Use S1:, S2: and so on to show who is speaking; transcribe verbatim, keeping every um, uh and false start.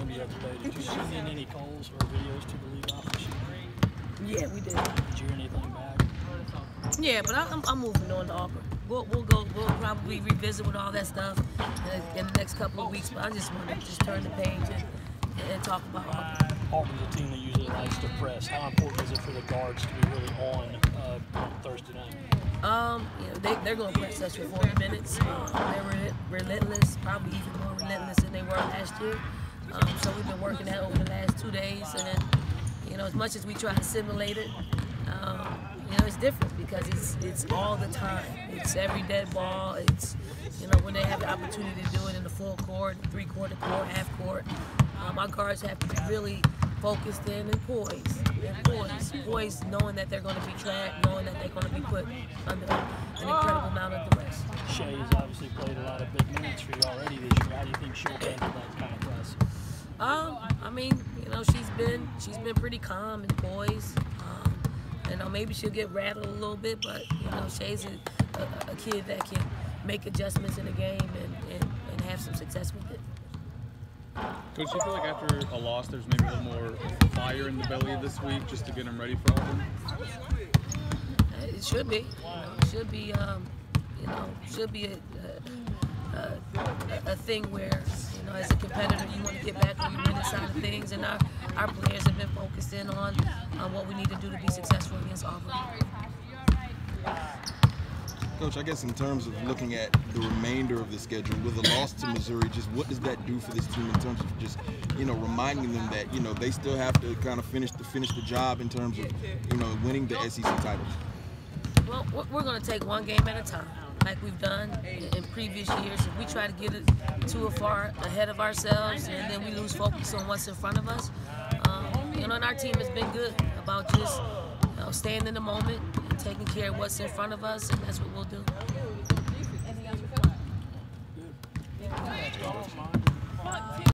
S1: game the other day. Did you see any calls or videos to the league office?
S2: Yeah, we did.
S1: Did you hear anything back?
S2: Yeah, but I'm, I'm moving on to Auburn. We'll, we'll go. We'll probably revisit with all that stuff in, in the next couple of weeks. But I just want to just turn the page and, and talk about Auburn.
S1: Auburn's a team that usually likes to press. How important is it for the guards to be really on uh, Thursday night?
S2: Um, you know, they, they're going to press us for forty minutes. Uh, they're relentless, probably even more relentless than they were last year. Um, so we've been working that over the last two days. And then, you know, as much as we try to simulate it, um, you know, it's different because it's it's all the time. It's every dead ball. It's, you know, when they have the opportunity to do it in the full court, three-quarter court, half court, um, our guards have to be really focused in and poised, and poised, poised, knowing that they're going to be tracked, knowing that they're going to be put under an incredible amount of duress.
S1: Shea has obviously played a lot of big minutes for you already this year. How do you think she'll handle that kind of press?
S2: Um, I mean, you know, she's been she's been pretty calm and poised. Um, you know, maybe she'll get rattled a little bit, but you know, Shea's a, a, a kid that can make adjustments in the game and, and, and have some success with it.
S3: Coach, do you feel like after a loss, there's maybe a little more fire in the belly this week just to get them ready for Auburn?
S2: It should be. You know, it should be. Um, you know, should be a, a, a, a thing where, you know, as a competitor, you want to get back on the winning side of things, and our our players have been focused in on on what we need to do to be successful against Auburn.
S4: Coach, I guess in terms of looking at the remainder of the schedule, with a loss to Missouri, just what does that do for this team in terms of just, you know, reminding them that, you know, they still have to kind of finish the finish the job in terms of, you know, winning the S E C title?
S2: Well, we're going to take one game at a time, like we've done in previous years. If we try to get it too far ahead of ourselves and then we lose focus on what's in front of us, um, you know, and our team has been good about just, you know, staying in the moment and taking care of what's in front of us, and that's what we'll do.